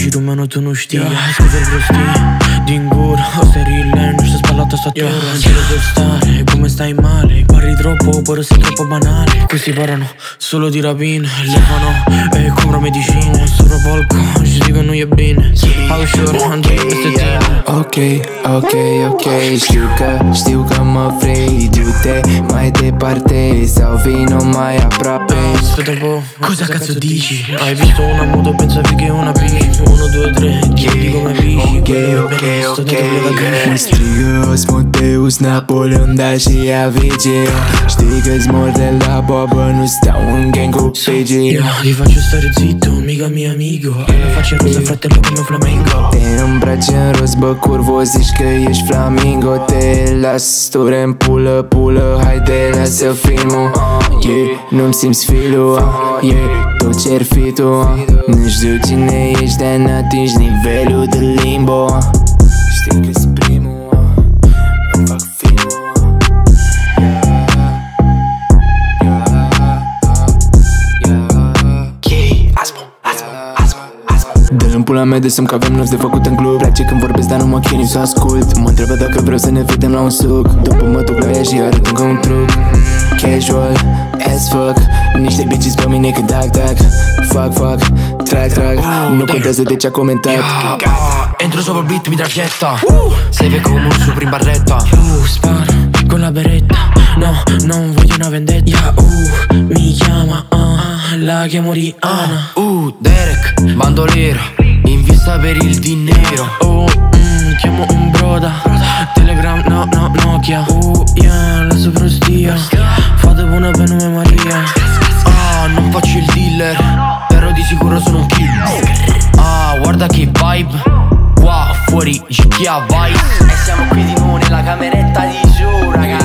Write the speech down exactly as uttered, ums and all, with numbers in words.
giro meno tu nu știi. Scuze-l prostii din gură, sterile, nu știu spallat tastatura. Cielo de stare, come stai male? Parli troppo, pare sei troppo banale. Questi parlano solo di rapine, levano e compro medicine. Solo polco, ci dicono e bine. How sure, Andrei peste tine. Ok, ok, ok, știu că, știu că mă vrei. Du-te mai departe sau vino mai aproape. Aspetta un po', cosa cazzo dici? Hai visto una moto, pensavi che una bici. Uno, due, tre, chiedi come bici. Ok, ok, ok, mi strigă Asmodeus, Napoleon, da și Avicii. Știi că-ți mor de la boabă, nu stau în gang cu Pigi. Ti faccio stare zitto, mica mio amico. Hai la faccia rosa, fratello, come un flamenco. Te îmbraci în roz, bă, curvo, zici că ești flamingo. Te las, tu în pulă, pulă, haide, lasă filmul. Yeah, nu-mi simți filul, yeah, tot ce-ar fi tu. Nu știu cine ești, dar n-atingi nivelul de limbo. Știi că-s primul, îmi fac filmul. Dă-l în pula mea de somn că avem noți de făcut în club. Place când vorbesc, dar nu mă chinui să ascult. Mă întreabă dacă vreau să ne vedem la un suc. După mă duc la ea și arăt încă un truc. Casual, as fuck. Niște bitches pe mine când tac, tac. Fuck, fuck, track, track. Nu contează de ce a comentat. Entro sopra il beat, mi tragetta. Sei vecchio come un super in barretta. Uh, sparo con la beretta. No, non voglio una vendetta. Uh, mi chiama, uh, la chiamo Rihanna. Uh, Derek, bandoliero, in vista per il dinero. Oh, mm, chiamo un broda. Telegram, no, no, Nokia. Uh, yeah, la soprostia. Fate buona per nome Maria. Ah, non faccio il dealer, però di sicuro sono un killer. Ah, guarda che vibe. Wow, fuori G T A Vice. E siamo qui di nuovo nella cameretta di giù, ragazzi.